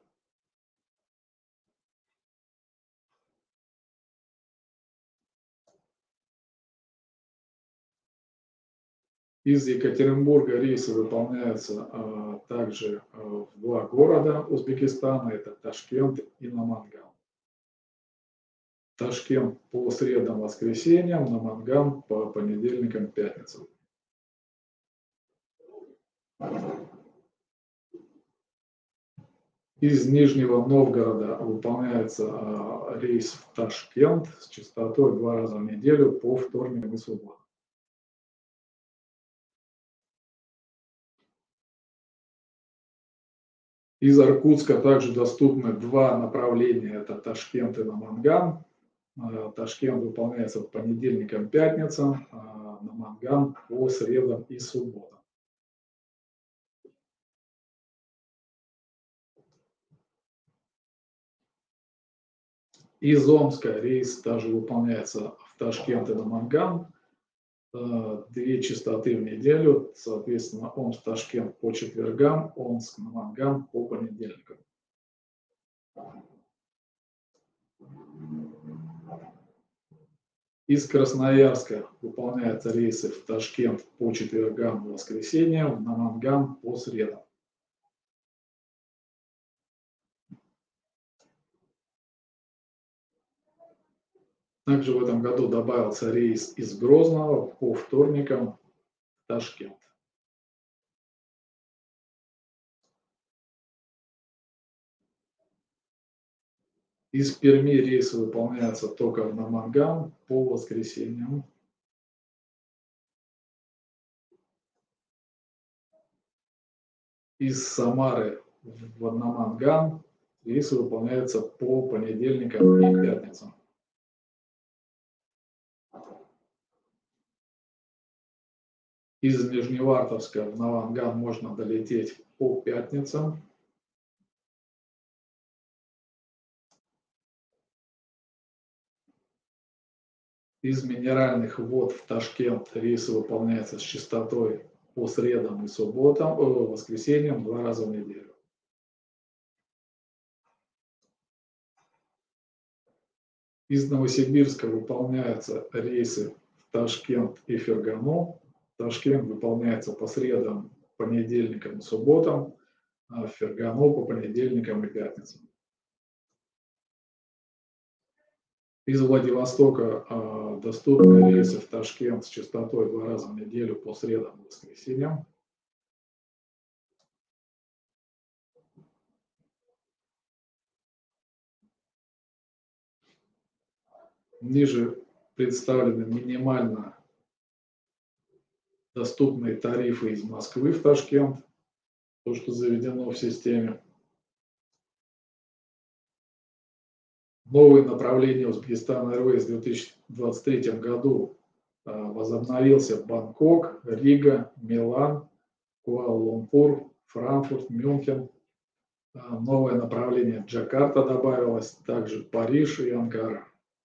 Из Екатеринбурга рейсы выполняются также в два города Узбекистана, это Ташкент и Наманган. Ташкент по средам, воскресеньям, Наманган по понедельникам, пятницам. Из Нижнего Новгорода выполняется рейс в Ташкент с частотой 2 раза в неделю по вторникам и субботам. Из Иркутска также доступны два направления, это Ташкент и Наманган. Ташкент выполняется по понедельникам, пятницам, Наманган по средам и субботам. Из Омска рейс также выполняется в Ташкент и Наманган. Две частоты в неделю, соответственно, Омск-Ташкент по четвергам, Омск-Наманган по понедельникам. Из Красноярска выполняются рейсы в Ташкент по четвергам и воскресеньям, в Наманган по средам. Также в этом году добавился рейс из Грозного по вторникам в Ташкент. Из Перми рейсы выполняются только в Наманган по воскресеньям. Из Самары в Наманган рейсы выполняются по понедельникам и пятницам. Из Нижневартовска в Наманган можно долететь по пятницам. Из Минеральных вод в Ташкент рейсы выполняются с частотой по средам и субботам, воскресеньям 2 раза в неделю. Из Новосибирска выполняются рейсы в Ташкент и Фергану. Ташкент выполняется по средам, понедельникам и субботам, а Фергану по понедельникам и пятницам. Из Владивостока доступны рейсы в Ташкент с частотой 2 раза в неделю по средам и воскресеньям. Ниже представлены минимально доступные тарифы из Москвы в Ташкент, то, что заведено в системе. Новые направления Узбекистан Airways в 2023 году возобновился Бангкок, Рига, Милан, Куала-Лумпур, Франкфурт, Мюнхен. Новое направление Джакарта добавилось, также Париж и Анкара.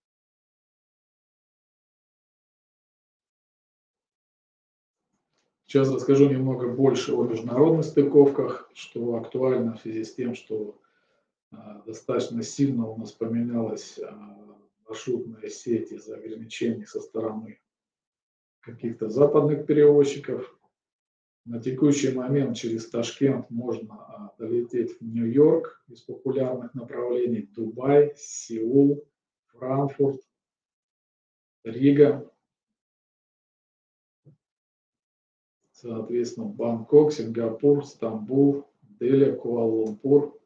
Сейчас расскажу немного больше о международных стыковках, что актуально в связи с тем, что достаточно сильно у нас поменялась маршрутная сеть из-за ограничений со стороны каких-то западных перевозчиков. На текущий момент через Ташкент можно долететь в Нью-Йорк из популярных направлений: Дубай, Сеул, Франкфурт, Рига, соответственно, Бангкок, Сингапур, Стамбул, Дели, Куала-Лумпур.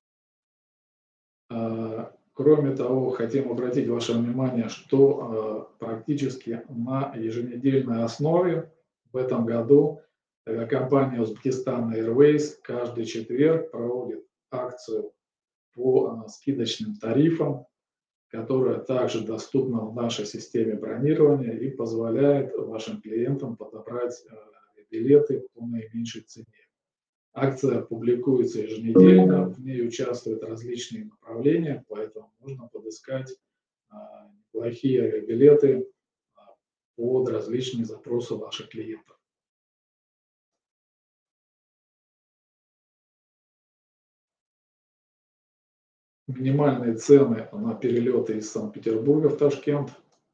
Кроме того, хотим обратить ваше внимание, что практически на еженедельной основе в этом году авиакомпания Узбекистан Airways каждый четверг проводит акцию по скидочным тарифам, которая также доступна в нашей системе бронирования и позволяет вашим клиентам подобрать билеты по наименьшей цене. Акция публикуется еженедельно, в ней участвуют различные направления, поэтому можно подыскать неплохие авиабилеты под различные запросы ваших клиентов. Минимальные цены на перелеты из Санкт-Петербурга в Ташкент.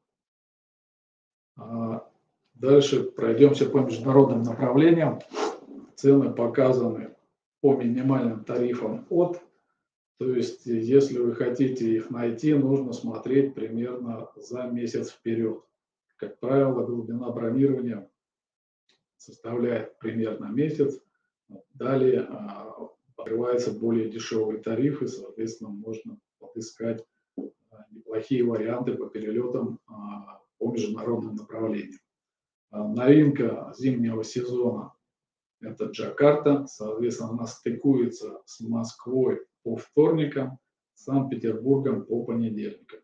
Дальше пройдемся по международным направлениям. Цены показаны по минимальным тарифам от. То есть, если вы хотите их найти, нужно смотреть примерно за месяц вперед. Как правило, глубина бронирования составляет примерно месяц. Далее открываются более дешевые тарифы, соответственно, можно подыскать неплохие варианты по перелетам по международным направлениям. Новинка зимнего сезона – это Джакарта, соответственно, она стыкуется с Москвой по вторникам, Санкт-Петербургом по понедельникам.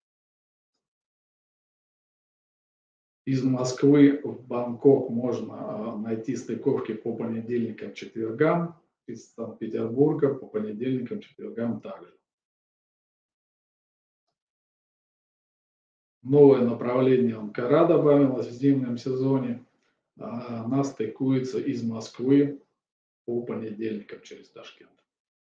Из Москвы в Бангкок можно найти стыковки по понедельникам, четвергам, из Санкт-Петербурга по понедельникам, четвергам также. Новое направление Анкара добавилось в зимнем сезоне. Она стыкуется из Москвы по понедельникам через Ташкент.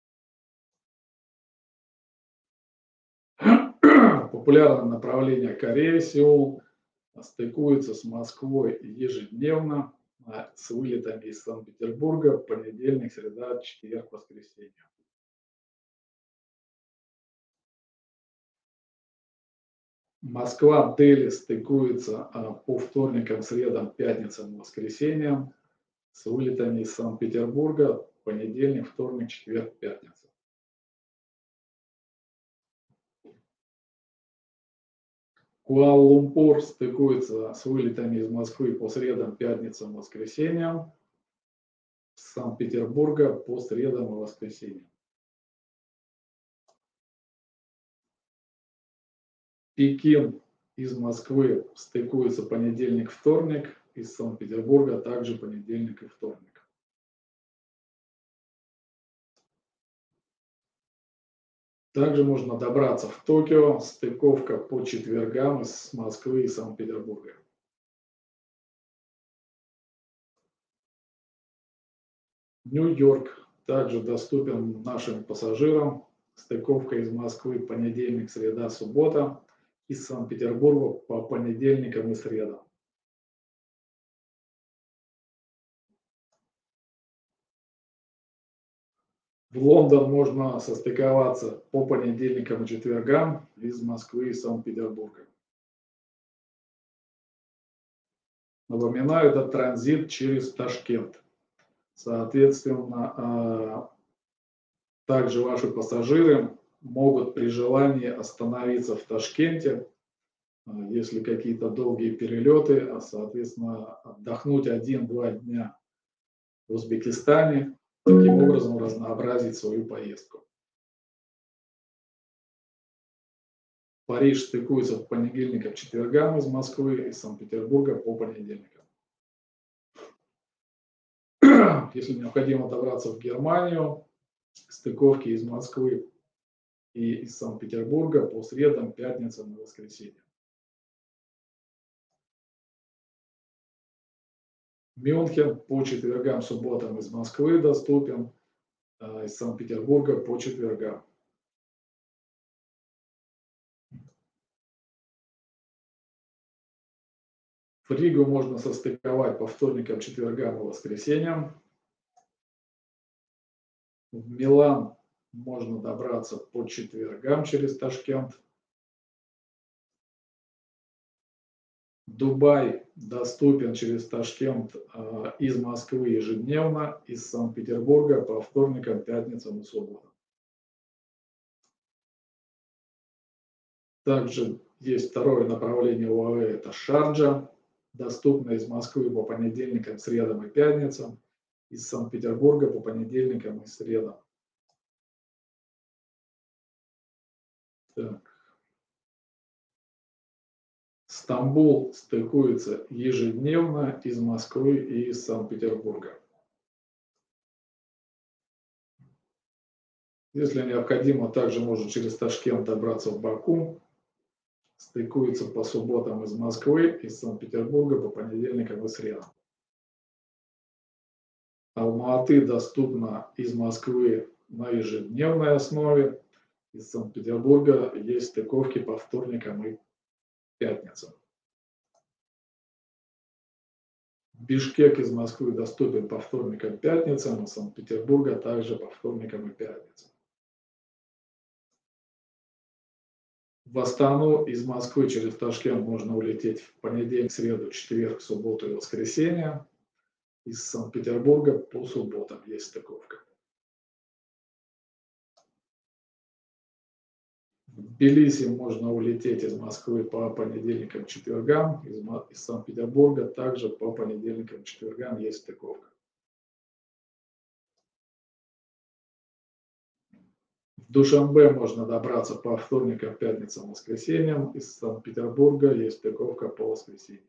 Популярное направление Корея, Сеул, стыкуется с Москвой ежедневно с вылетами из Санкт-Петербурга в понедельник, среда, четверг, воскресенье. Москва, Дели стыкуется по вторникам, средам, пятницам, воскресеньям с вылетами из Санкт-Петербурга в понедельник, вторник, четверг, пятница. Куала-Лумпур стыкуется с вылетами из Москвы по средам, пятницам, воскресеньям, с Санкт-Петербурга по средам и воскресеньям. Пекин из Москвы стыкуется понедельник, вторник, из Санкт-Петербурга также понедельник и вторник. Также можно добраться в Токио, стыковка по четвергам из Москвы и Санкт-Петербурга. Нью-Йорк также доступен нашим пассажирам, стыковка из Москвы понедельник, среда, суббота, из Санкт-Петербурга по понедельникам и средам. В Лондон можно состыковаться по понедельникам и четвергам из Москвы и Санкт-Петербурга. Напоминаю, это транзит через Ташкент. Соответственно, также ваши пассажиры могут при желании остановиться в Ташкенте если какие-то долгие перелеты, соответственно, отдохнуть 1-2 дня в Узбекистане, таким образом разнообразить свою поездку. Париж стыкуется по понедельникам, четвергам из Москвы, из Санкт-Петербурга по понедельникам. Если необходимо добраться в Германию, стыковки из Москвы и из Санкт-Петербурга по средам, пятницам и воскресеньям. Мюнхен по четвергам, субботам из Москвы доступен, из Санкт-Петербурга по четвергам. В Ригу можно состыковать по вторникам, четвергам и воскресеньям. В Милан можно добраться по четвергам через Ташкент. Дубай доступен через Ташкент из Москвы ежедневно, из Санкт-Петербурга по вторникам, пятницам и субботам. Также есть второе направление ОАЭ, это Шарджа, доступно из Москвы по понедельникам, средам и пятницам, из Санкт-Петербурга по понедельникам и средам. Так. Стамбул стыкуется ежедневно из Москвы и из Санкт-Петербурга. Если необходимо, также можно через Ташкент добраться в Баку. Стыкуется по субботам из Москвы, из Санкт-Петербурга по понедельникам и средам. Алма-Аты доступна из Москвы на ежедневной основе. Из Санкт-Петербурга есть стыковки по вторникам и пятницам. Бишкек из Москвы доступен по вторникам и пятницам, из Санкт-Петербурга также по вторникам и пятницам. В Астану из Москвы через Ташкент можно улететь в понедельник, среду, четверг, субботу и воскресенье. Из Санкт-Петербурга по субботам есть стыковка. В Тбилиси можно улететь из Москвы по понедельникам, четвергам. Из Санкт-Петербурга также по понедельникам, четвергам есть стыковка. В Душанбе можно добраться по вторникам, пятницам, воскресеньям. Из Санкт-Петербурга есть стыковка по воскресеньям.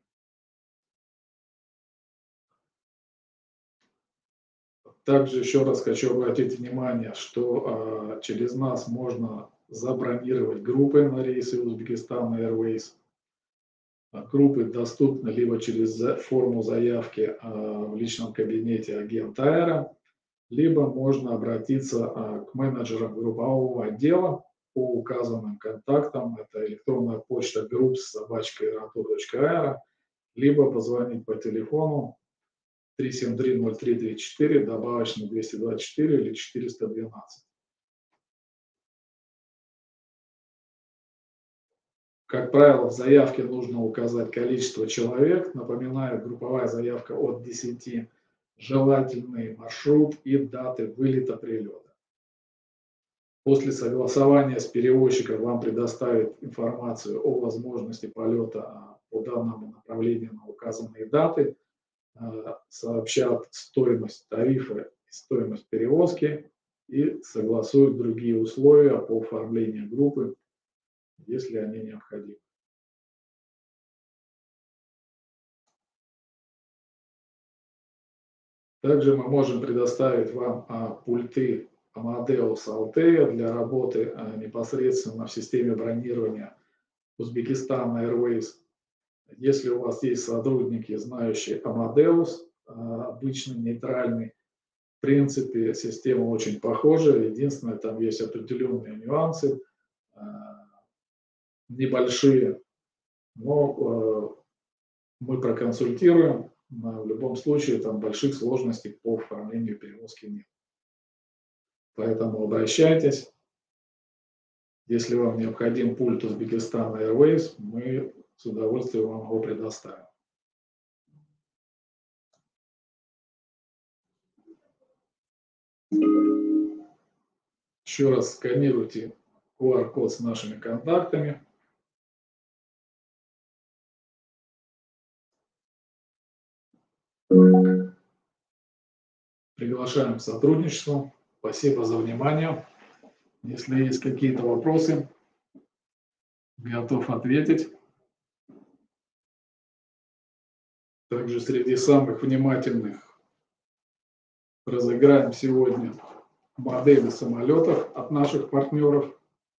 Также еще раз хочу обратить внимание, что через нас можно забронировать группы на рейсы Узбекистан Airways. Группы доступны либо через форму заявки в личном кабинете агента Аэро, либо можно обратиться к менеджерам группового отдела по указанным контактам. Это электронная почта groups@aerotour.aero, либо позвонить по телефону 373-0334, добавочный 224 или 412. Как правило, в заявке нужно указать количество человек. Напоминаю, групповая заявка от 10, желательный маршрут и даты вылета-прилета. После согласования с перевозчиком вам предоставят информацию о возможности полета по данному направлению на указанные даты, сообщат стоимость тарифа и стоимость перевозки и согласуют другие условия по оформлению группы, если они необходимы. Также мы можем предоставить вам пульты Amadeus Altea для работы непосредственно в системе бронирования Узбекистан Airways. Если у вас есть сотрудники, знающие Amadeus, обычный, нейтральный, в принципе, система очень похожа. Единственное, там есть определенные нюансы, небольшие, но мы проконсультируем. В любом случае, там больших сложностей по оформлению перевозки нет. Поэтому обращайтесь. Если вам необходим пульт Узбекистан Airways, мы с удовольствием вам его предоставим. Еще раз сканируйте QR-код с нашими контактами. Приглашаем к сотрудничеству. Спасибо за внимание. Если есть какие-то вопросы, готов ответить. Также среди самых внимательных разыграем сегодня модели самолетов от наших партнеров.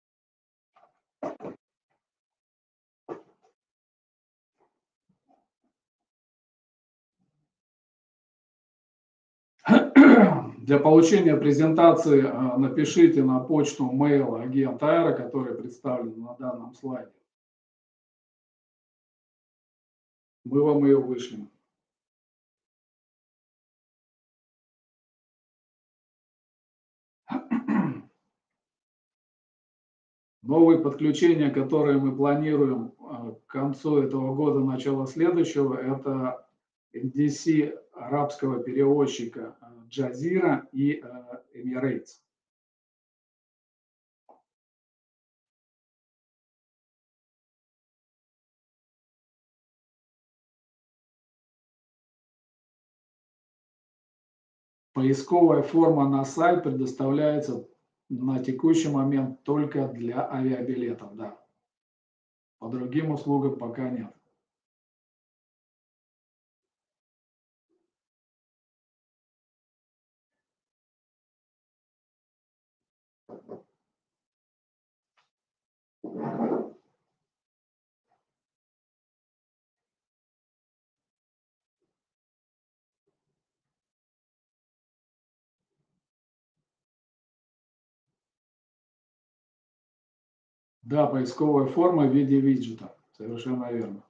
Для получения презентации напишите на почту mail агент Аэро, который представлен на данном слайде. Мы вам ее вышлем. Новые подключения, которые мы планируем к концу этого года, начало следующего, это NDC арабского переводчика Jazeera и Emirates. Поисковая форма на сайт предоставляется на текущий момент только для авиабилетов, да. По другим услугам пока нет. Да, поисковая форма в виде виджета. Совершенно верно.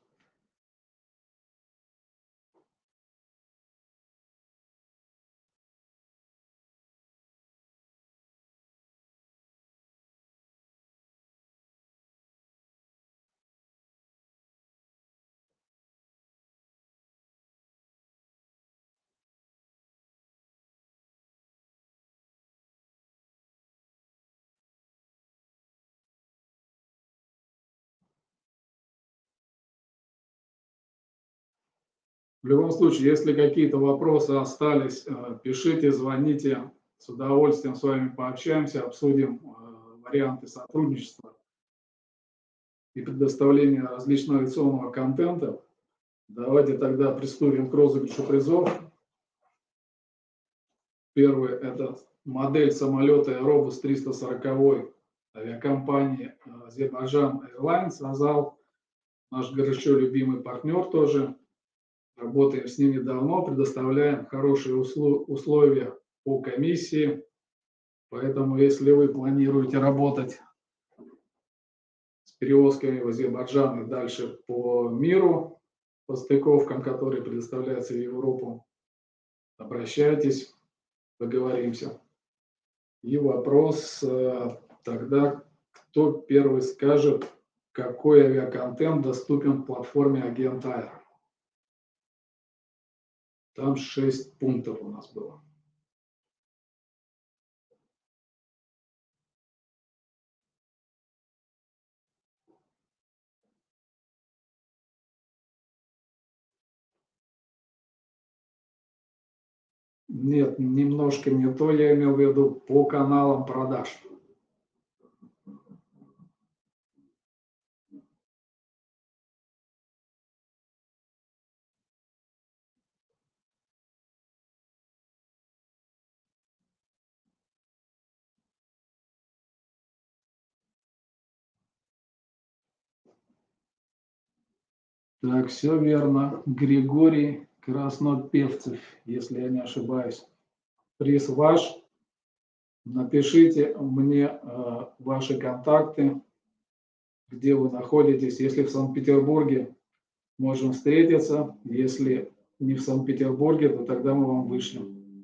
В любом случае, если какие-то вопросы остались, пишите, звоните. С удовольствием с вами пообщаемся, обсудим варианты сотрудничества и предоставления различного авиационного контента. Давайте тогда приступим к розыгрышу призов. Первый – это модель самолета Airbus 340 авиакомпании Азербайджан Airlines, Азал, наш горячо любимый партнер тоже. Работаем с ними давно, предоставляем хорошие условия по комиссии. Поэтому, если вы планируете работать с перевозками в Азербайджан и дальше по миру, по стыковкам, которые предоставляются в Европу, обращайтесь, договоримся. И вопрос тогда, кто первый скажет, какой авиаконтент доступен в платформе Агент Аэро. Там 6 пунктов у нас было. Нет, немножко не то, я имел в виду по каналам продаж. Так, все верно. Григорий Краснопевцев, если я не ошибаюсь. Приз ваш. Напишите мне ваши контакты, где вы находитесь. Если в Санкт-Петербурге, можем встретиться. Если не в Санкт-Петербурге, то тогда мы вам вышлем.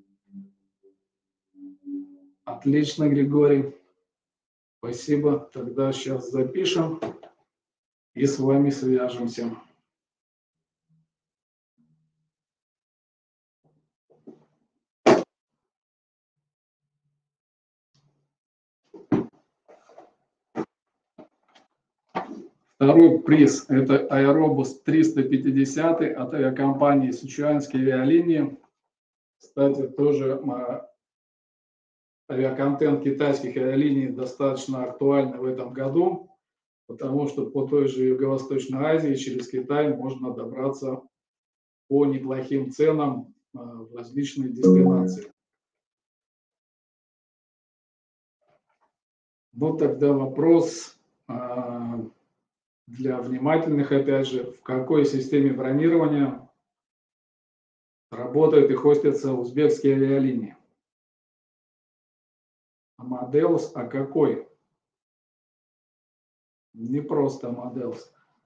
Отлично, Григорий. Спасибо. Тогда сейчас запишем и с вами свяжемся. Второй приз – это Аэробус 350 от авиакомпании Сычуанские авиалинии. Кстати, тоже авиаконтент китайских авиалиний достаточно актуальный в этом году, потому что по той же Юго-Восточной Азии через Китай можно добраться по неплохим ценам в различные дестинации. Ну, тогда вопрос для внимательных, опять же, в какой системе бронирования работают и хостятся узбекские авиалинии? Amadeus, а какой? Не просто Amadeus.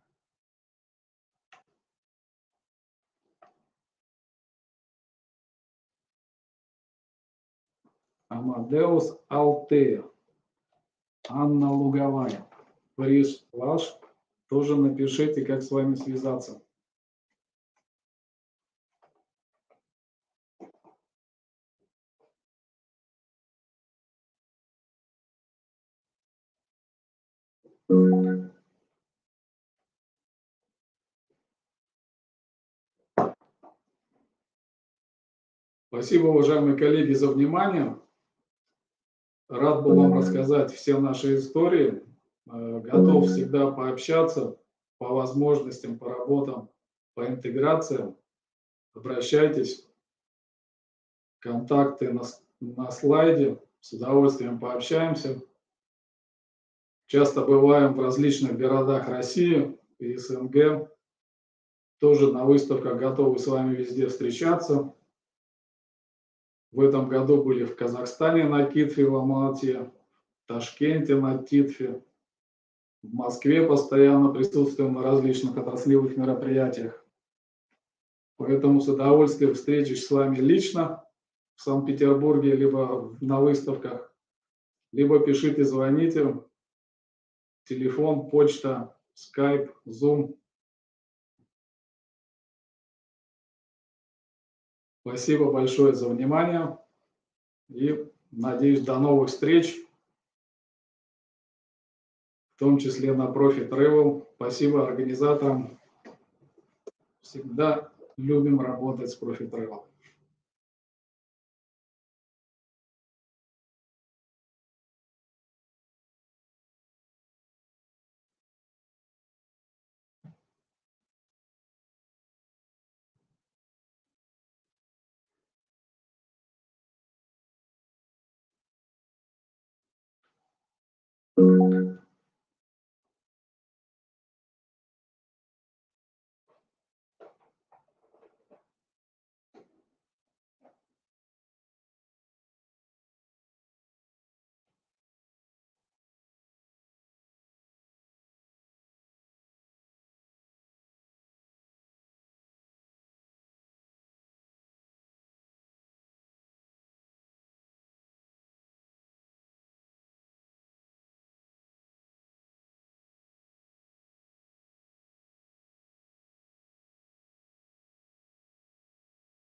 Amadeus Altea. Анна Луговая. Приз ваш. Тоже напишите, как с вами связаться. Спасибо, уважаемые коллеги, за внимание. Рад был вам рассказать все наши истории. Готов всегда пообщаться по возможностям, по работам, по интеграциям. Обращайтесь. Контакты на слайде. С удовольствием пообщаемся. Часто бываем в различных городах России и СНГ. Тоже на выставках готовы с вами везде встречаться. В этом году были в Казахстане на КИТФе, в Алмате, в Ташкенте на ТИТФе. В Москве постоянно присутствуем на различных отраслевых мероприятиях. Поэтому с удовольствием встречусь с вами лично в Санкт-Петербурге, либо на выставках, либо пишите, звоните. Телефон, почта, скайп, зум. Спасибо большое за внимание и надеюсь, до новых встреч, в том числе на Profi Travel. Спасибо организаторам. Всегда любим работать с Profi Travel.